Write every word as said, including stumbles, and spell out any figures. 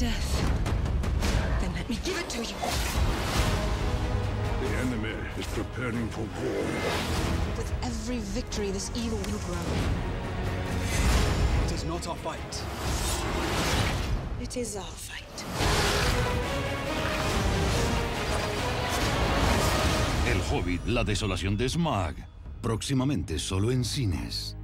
death. Then let me give it to you. The enemy is preparing for war. With every victory, this evil will grow. It is not our fight. It is our fight. El Hobbit, la desolación de Smaug. Próximamente solo en cines.